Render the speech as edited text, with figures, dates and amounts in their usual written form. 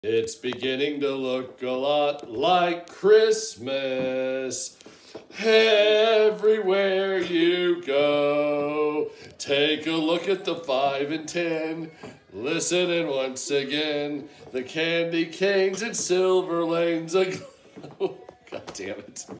It's beginning to look a lot like Christmas. Everywhere you go, take a look at the 5 and 10. Listening once again, the candy canes and silver lanes aglow. God damn it.